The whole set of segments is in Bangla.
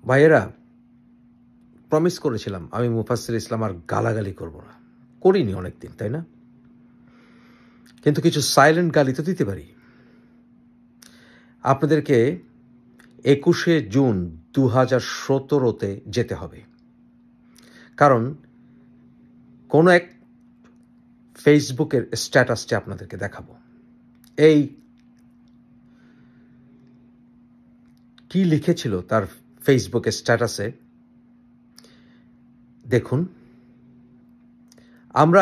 ভাইয়েরা, প্রমিস করেছিলাম আমি মুফাসসির ইসলাম আর গালাগালি করব না। করিনি অনেকদিন, তাই না? কিন্তু কিছু সাইলেন্ট গালি তো দিতে পারি। আপনাদেরকে ২১শে জুন ২০১৭-তে যেতে হবে। কারণ কোনো এক ফেসবুকের স্ট্যাটাসটি আপনাদেরকে দেখাবো। এই কি লিখেছিল তার ফেসবুকের স্ট্যাটাসে দেখুন। আমরা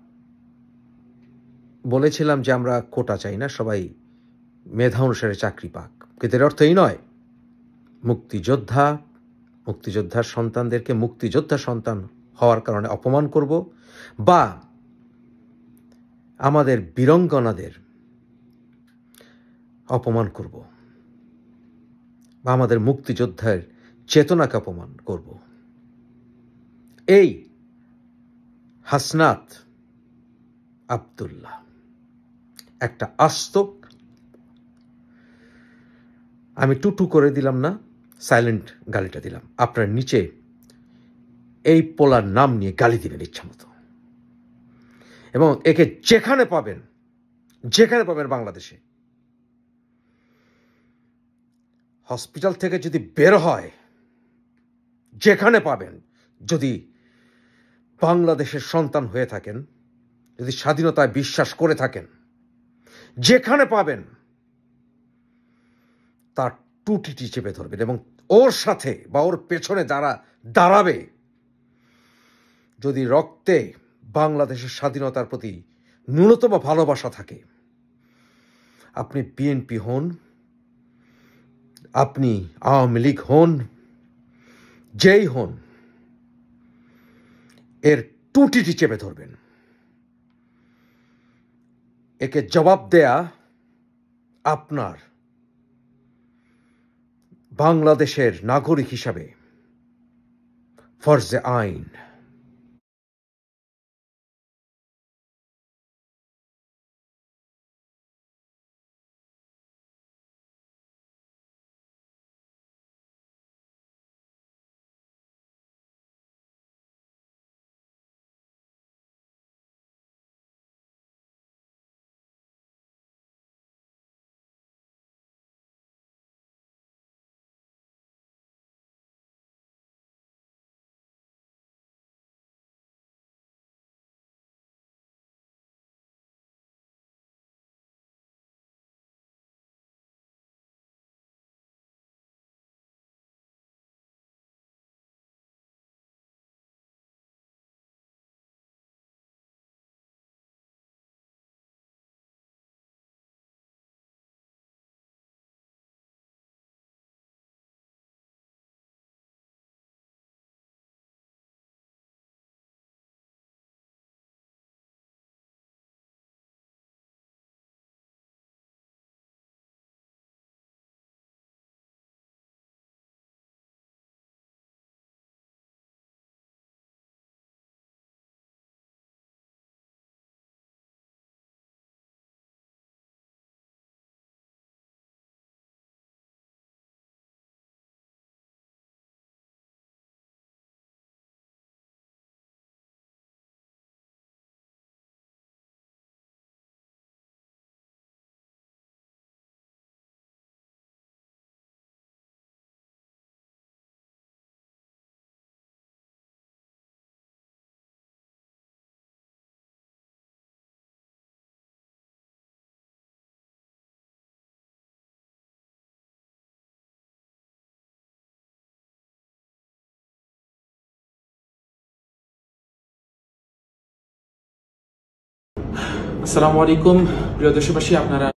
বলেছিলাম যে আমরা কোটা চাই না, সবাই মেধা অনুসারে চাকরি পাক। কিন্তু এর অর্থ এই নয় মুক্তিযোদ্ধার সন্তানদেরকে মুক্তিযোদ্ধা সন্তান হওয়ার কারণে অপমান করব, বা আমাদের বীরাঙ্গনাদের অপমান করব, বা আমাদের মুক্তিযোদ্ধার চেতনাকে অপমান করব। এই হাসনাত আব্দুল্লাহ একটা আস্ত, আমি টুটু করে দিলাম না, সাইলেন্ট গালিটা দিলাম। আপনার নিচে এই পোলার নাম নিয়ে গালি দিবেন ইচ্ছা মতো, এবং একে যেখানে পাবেন বাংলাদেশে, হসপিটাল থেকে যদি বের হয়, যেখানে পাবেন, যদি বাংলাদেশের সন্তান হয়ে থাকেন, যদি স্বাধীনতায় বিশ্বাস করে থাকেন, যেখানে পাবেন তার টুটিটি চেপে ধরবেন, এবং ওর সাথে বা ওর পেছনে যারা দাঁড়াবে, যদি রক্তে বাংলাদেশের স্বাধীনতার প্রতি ন্যূনতম ভালোবাসা থাকে, আপনি বিএনপি হন, আপনি আওয়ামী লীগ হন, যেই হন, এর টুটিটি চেপে ধরবেন। একে জবাব দেয়া আপনার বাংলাদেশের নাগরিক হিসাবে ফরজে আইন। আসসালামু আলাইকুম প্রিয় দেশবাসী, আপনারা